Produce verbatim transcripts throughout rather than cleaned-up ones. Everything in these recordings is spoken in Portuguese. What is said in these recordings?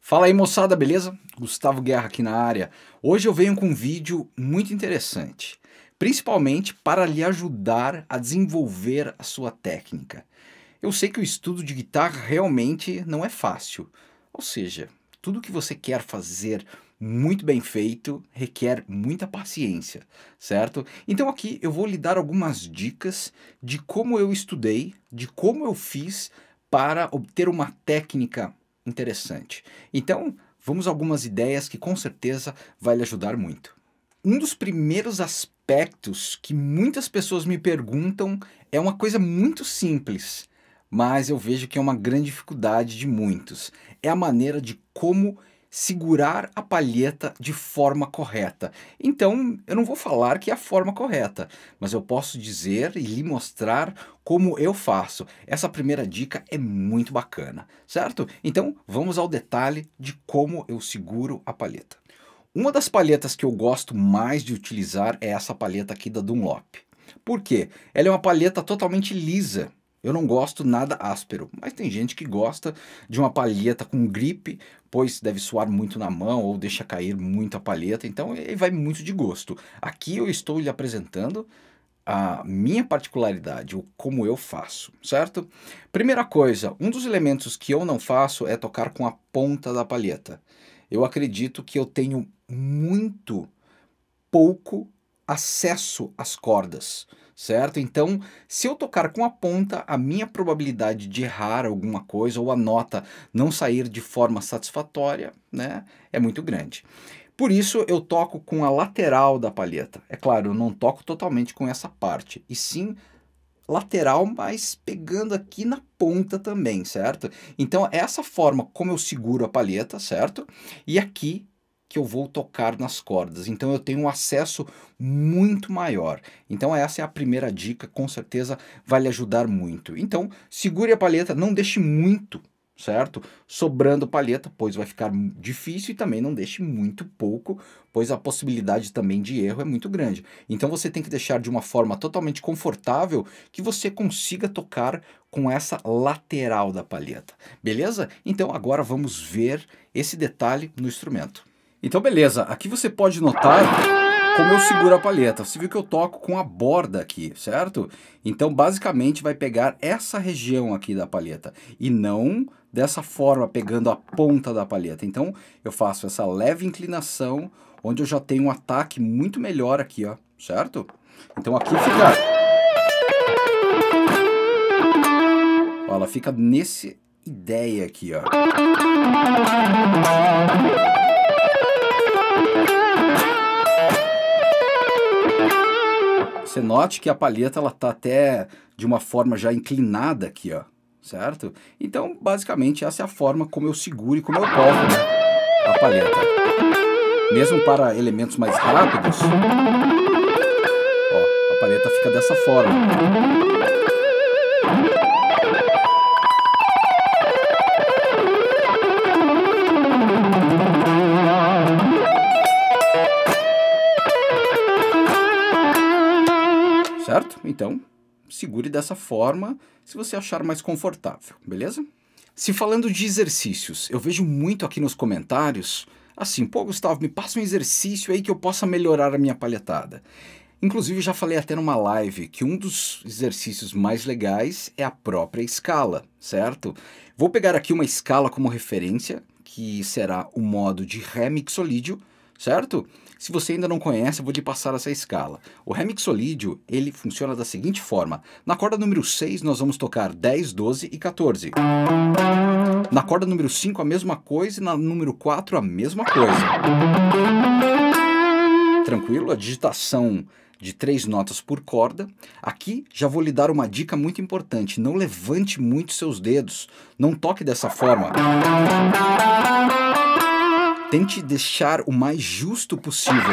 Fala aí, moçada, beleza? Gustavo Guerra aqui na área. Hoje eu venho com um vídeo muito interessante, principalmente para lhe ajudar a desenvolver a sua técnica. Eu sei que o estudo de guitarra realmente não é fácil, ou seja, tudo que você quer fazer muito bem feito requer muita paciência, certo? Então aqui eu vou lhe dar algumas dicas de como eu estudei, de como eu fiz para obter uma técnica interessante. Então, vamos a algumas ideias que com certeza vai lhe ajudar muito. Um dos primeiros aspectos que muitas pessoas me perguntam é uma coisa muito simples, mas eu vejo que é uma grande dificuldade de muitos. É a maneira de como segurar a palheta de forma correta. Então, eu não vou falar que é a forma correta, mas eu posso dizer e lhe mostrar como eu faço. Essa primeira dica é muito bacana, certo? Então, vamos ao detalhe de como eu seguro a palheta. Uma das palhetas que eu gosto mais de utilizar é essa palheta aqui da Dunlop. Por quê? Ela é uma palheta totalmente lisa. Eu não gosto nada áspero, mas tem gente que gosta de uma palheta com grip, pois deve suar muito na mão ou deixa cair muito a palheta, então ele vai muito de gosto. Aqui eu estou lhe apresentando a minha particularidade, o como eu faço, certo? Primeira coisa, um dos elementos que eu não faço é tocar com a ponta da palheta. Eu acredito que eu tenho muito pouco acesso às cordas, certo? Então, se eu tocar com a ponta, a minha probabilidade de errar alguma coisa ou a nota não sair de forma satisfatória, né, é muito grande. Por isso, eu toco com a lateral da palheta. É claro, eu não toco totalmente com essa parte, e sim lateral, mas pegando aqui na ponta também, certo? Então, é essa forma como eu seguro a palheta, certo? E aqui que eu vou tocar nas cordas, então eu tenho um acesso muito maior. Então essa é a primeira dica, com certeza vai lhe ajudar muito. Então segure a palheta, não deixe muito, certo? Sobrando palheta, pois vai ficar difícil, e também não deixe muito pouco, pois a possibilidade também de erro é muito grande. Então você tem que deixar de uma forma totalmente confortável que você consiga tocar com essa lateral da palheta, beleza? Então agora vamos ver esse detalhe no instrumento. Então beleza, aqui você pode notar como eu seguro a palheta. Você viu que eu toco com a borda aqui, certo? Então basicamente vai pegar essa região aqui da palheta e não dessa forma, pegando a ponta da palheta. Então eu faço essa leve inclinação, onde eu já tenho um ataque muito melhor aqui, ó, certo? Então aqui fica... Ó, ela fica nesse ideia aqui, ó. Você note que a palheta ela tá até de uma forma já inclinada aqui, ó, certo? Então, basicamente, essa é a forma como eu seguro e como eu toco, né, a palheta. Mesmo para elementos mais rápidos, ó, a palheta fica dessa forma. Certo? Então, segure dessa forma se você achar mais confortável, beleza? Se falando de exercícios, eu vejo muito aqui nos comentários, assim, pô, Gustavo, me passa um exercício aí que eu possa melhorar a minha palhetada. Inclusive, já falei até numa live que um dos exercícios mais legais é a própria escala, certo? Vou pegar aqui uma escala como referência, que será o modo de Ré mixolídio, certo? Se você ainda não conhece, eu vou lhe passar essa escala. O Ré mixolídio, ele funciona da seguinte forma. Na corda número seis, nós vamos tocar dez, doze e quatorze. Na corda número cinco, a mesma coisa, e na número quatro, a mesma coisa. Tranquilo? A digitação de três notas por corda. Aqui já vou lhe dar uma dica muito importante. Não levante muito seus dedos. Não toque dessa forma. Tente deixar o mais justo possível,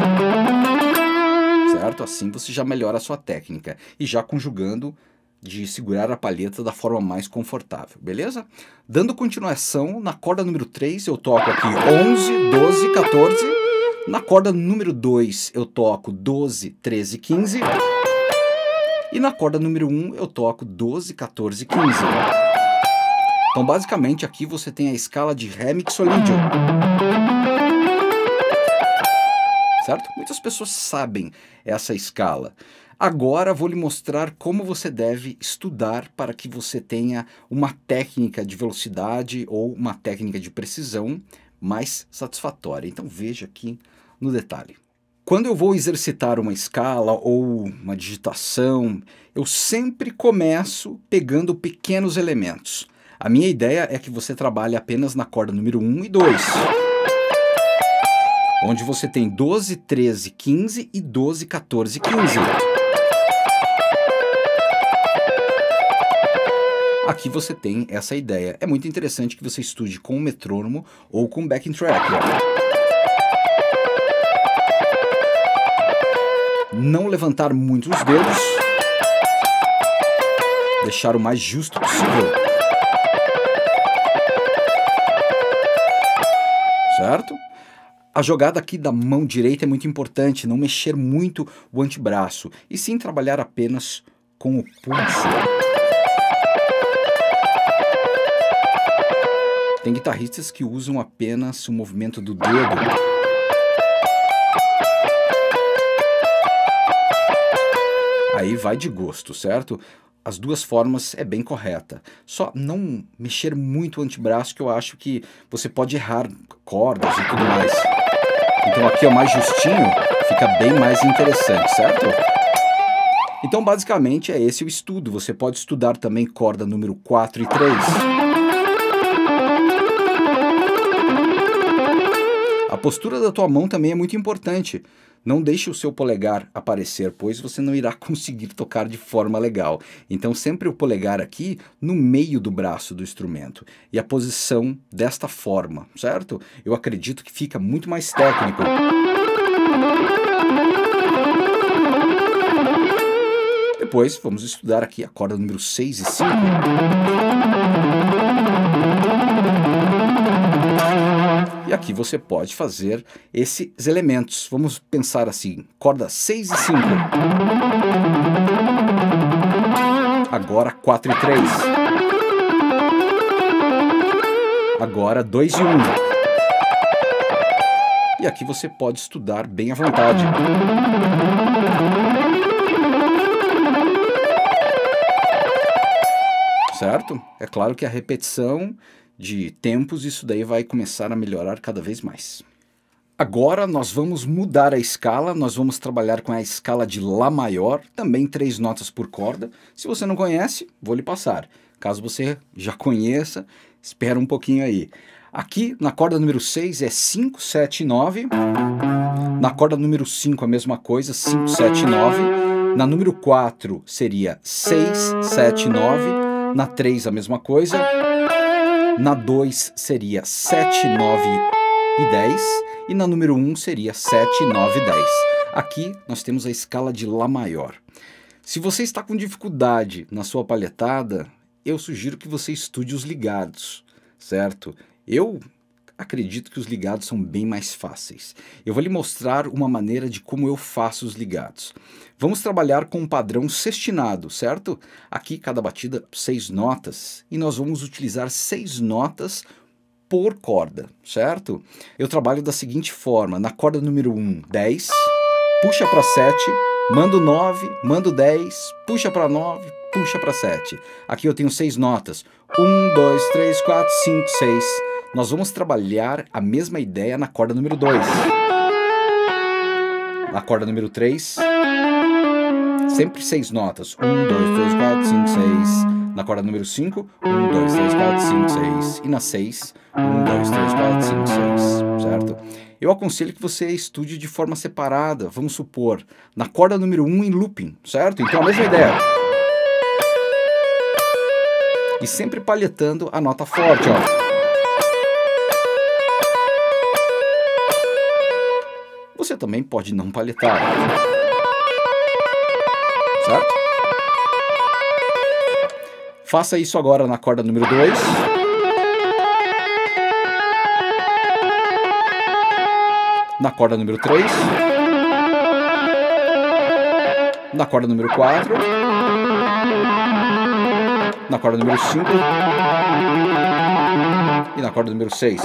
certo? Assim você já melhora a sua técnica e já conjugando de segurar a palheta da forma mais confortável, beleza? Dando continuação, na corda número três eu toco aqui onze, doze, quatorze. Na corda número dois eu toco doze, treze, quinze. E na corda número um eu toco doze, quatorze, quinze. Então, basicamente, aqui você tem a escala de Ré mixolídio. Certo? Muitas pessoas sabem essa escala. Agora vou lhe mostrar como você deve estudar para que você tenha uma técnica de velocidade ou uma técnica de precisão mais satisfatória. Então veja aqui no detalhe. Quando eu vou exercitar uma escala ou uma digitação, eu sempre começo pegando pequenos elementos. A minha ideia é que você trabalhe apenas na corda número um e dois. Onde você tem doze, treze, quinze e doze, quatorze, quinze. Aqui você tem essa ideia. É muito interessante que você estude com o metrônomo ou com backing track. Não levantar muito os dedos. Deixar o mais justo possível. Certo? A jogada aqui da mão direita é muito importante, não mexer muito o antebraço, e sim trabalhar apenas com o pulso. Tem guitarristas que usam apenas o movimento do dedo. Aí vai de gosto, certo? As duas formas é bem correta. Só não mexer muito o antebraço, que eu acho que você pode errar cordas e tudo mais. Então aqui é o mais justinho, fica bem mais interessante, certo? Então basicamente é esse o estudo. Você pode estudar também corda número quatro e três. A postura da tua mão também é muito importante. Não deixe o seu polegar aparecer, pois você não irá conseguir tocar de forma legal. Então sempre o polegar aqui no meio do braço do instrumento. E a posição desta forma, certo? Eu acredito que fica muito mais técnico. Depois vamos estudar aqui a corda número seis e cinco. E aqui você pode fazer esses elementos. Vamos pensar assim, corda seis e cinco. Agora quatro e três. Agora dois e um. E aqui você pode estudar bem à vontade. Certo? É claro que a repetição de tempos, isso daí vai começar a melhorar cada vez mais. Agora nós vamos mudar a escala, nós vamos trabalhar com a escala de Lá maior, também três notas por corda. Se você não conhece, vou lhe passar. Caso você já conheça, espera um pouquinho aí. Aqui na corda número seis é cinco, sete, nove. Na corda número cinco a mesma coisa, cinco, sete, nove. Na número quatro seria seis, sete, nove. Na três a mesma coisa. Na dois seria sete, nove e dez. E na número um seria sete, nove, dez. Aqui nós temos a escala de Lá maior. Se você está com dificuldade na sua palhetada, eu sugiro que você estude os ligados, certo? Eu acredito que os ligados são bem mais fáceis. Eu vou lhe mostrar uma maneira de como eu faço os ligados. Vamos trabalhar com um padrão sextinado, certo? Aqui cada batida seis notas e nós vamos utilizar seis notas por corda, certo? Eu trabalho da seguinte forma, na corda número um, dez, puxa para sete, mando nove, mando dez, puxa para nove, puxa para sete. Aqui eu tenho seis notas, um, dois, três, quatro, cinco, seis. Nós vamos trabalhar a mesma ideia na corda número dois. Na corda número três, sempre seis notas. um, dois, três, quatro, cinco, seis. Na corda número cinco, um, dois, três, quatro, cinco, seis. E na seis, um, dois, três, quatro, cinco, seis. Certo? Eu aconselho que você estude de forma separada. Vamos supor, na corda número um em looping, certo? Então a mesma ideia. E sempre palhetando a nota forte, ó. Você também pode não palhetar, certo? Faça isso agora na corda número dois. Na corda número três. Na corda número quatro. Na corda número cinco. e na corda número seis.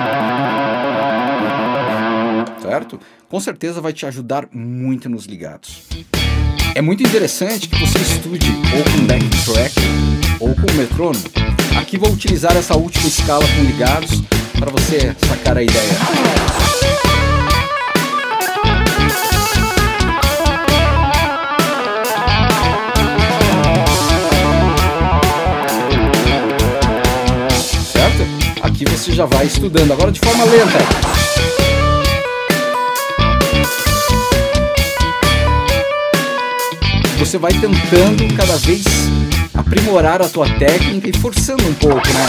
Certo? Com certeza vai te ajudar muito nos ligados. É muito interessante que você estude ou com backing track ou com metrônomo. Aqui vou utilizar essa última escala com ligados para você sacar a ideia. Certo? Aqui você já vai estudando, agora de forma lenta. Você vai tentando cada vez aprimorar a tua técnica e forçando um pouco, né?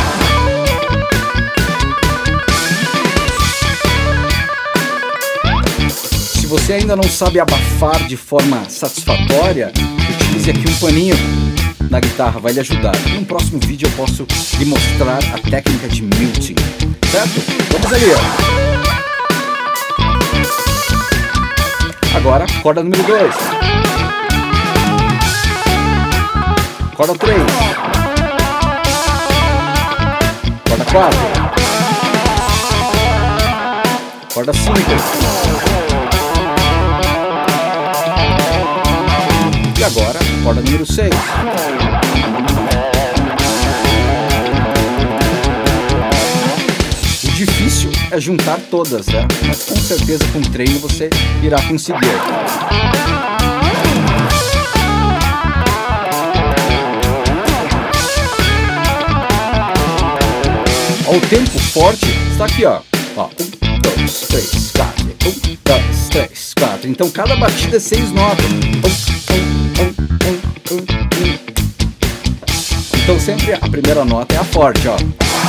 Se você ainda não sabe abafar de forma satisfatória, utilize aqui um paninho na guitarra, vai lhe ajudar. No próximo vídeo eu posso lhe mostrar a técnica de muting, certo? Vamos ali, ó. Agora, corda número dois. Corda três. Corda quatro. Corda cinco. E agora, corda número seis. O difícil é juntar todas, né? Mas com certeza com treino você irá conseguir. O tempo forte está aqui, ó. Ó, um, dois, três, quatro. Um, dois, três, quatro. Então cada batida é seis notas. Um, um, um, um, um, um. Então sempre a primeira nota é a forte, ó.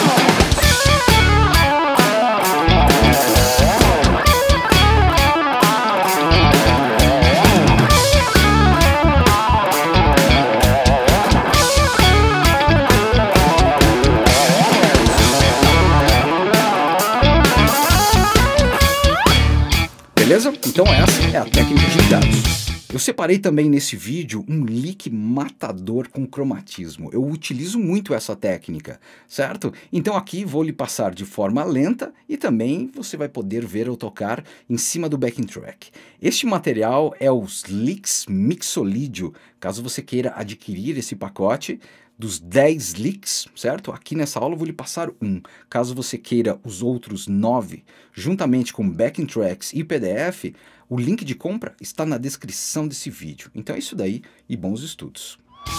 Beleza? Então essa é a técnica de ligados. Eu separei também nesse vídeo um lick matador com cromatismo. Eu utilizo muito essa técnica, certo? Então aqui vou lhe passar de forma lenta e também você vai poder ver eu tocar em cima do backing track. Este material é os Licks Mixolydio. Caso você queira adquirir esse pacote dos dez licks, certo? Aqui nessa aula eu vou lhe passar um. Caso você queira os outros nove, juntamente com backing tracks e P D F, o link de compra está na descrição desse vídeo. Então é isso daí e bons estudos.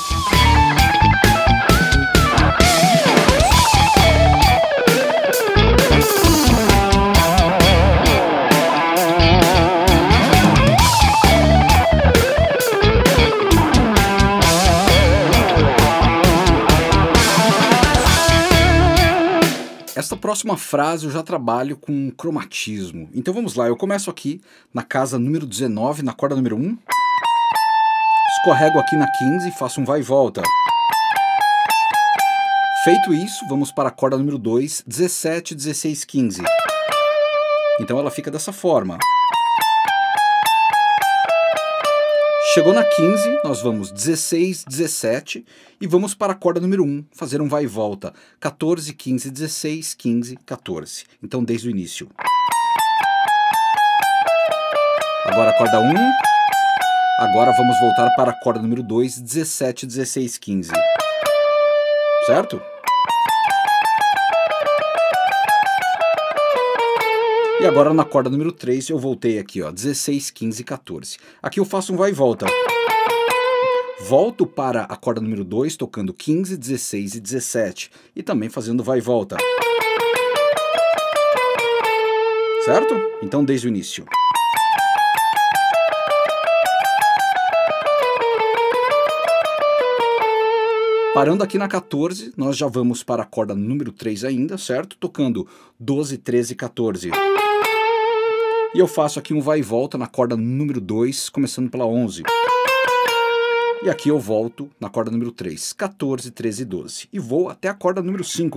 Esta próxima frase eu já trabalho com cromatismo. Então vamos lá, eu começo aqui na casa número dezenove, na corda número um. Escorrego aqui na quinze e faço um vai e volta. Feito isso, vamos para a corda número dois, dezessete, dezesseis, quinze. Então ela fica dessa forma. Chegou na quinze, nós vamos dezesseis, dezessete e vamos para a corda número um, fazer um vai e volta. quatorze, quinze, dezesseis, quinze, quatorze. Então desde o início. Agora a corda um. Agora vamos voltar para a corda número dois, dezessete, dezesseis, quinze. Certo? E agora na corda número três eu voltei aqui, ó, dezesseis, quinze, quatorze. Aqui eu faço um vai e volta. Volto para a corda número dois, tocando quinze, dezesseis e dezessete. E também fazendo vai e volta. Certo? Então desde o início. Parando aqui na quatorze, nós já vamos para a corda número três ainda, certo? Tocando doze, treze, quatorze. E eu faço aqui um vai e volta na corda número dois, começando pela onze. E aqui eu volto na corda número três, quatorze, treze, doze. E vou até a corda número cinco.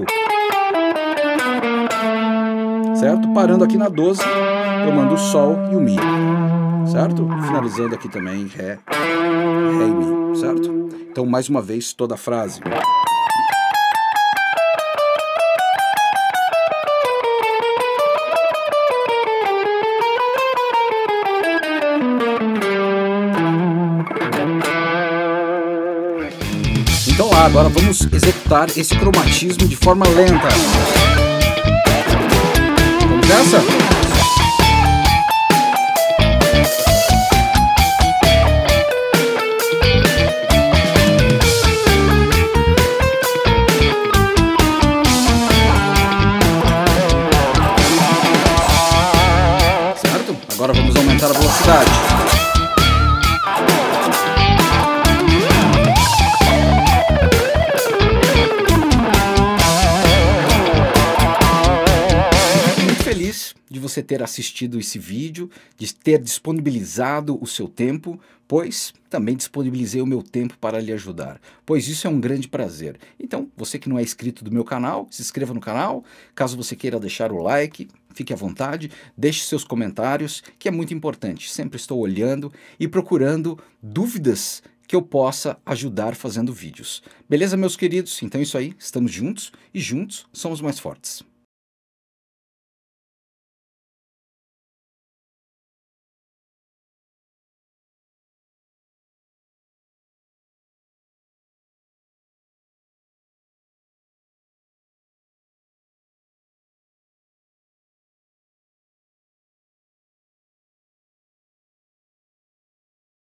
Certo? Parando aqui na doze, eu mando o Sol e o Mi. Certo? Finalizando aqui também Ré, Ré e Mi. Certo? Então, mais uma vez, toda a frase. agora vamos executar esse cromatismo de forma lenta. Vamos nessa? Certo? Agora vamos aumentar a velocidade. De você ter assistido esse vídeo, de ter disponibilizado o seu tempo, pois também disponibilizei o meu tempo para lhe ajudar, pois isso é um grande prazer. Então, você que não é inscrito do meu canal, se inscreva no canal, caso você queira deixar o like, fique à vontade, deixe seus comentários, que é muito importante. Sempre estou olhando e procurando dúvidas que eu possa ajudar fazendo vídeos. Beleza, meus queridos? Então é isso aí, estamos juntos e juntos somos mais fortes.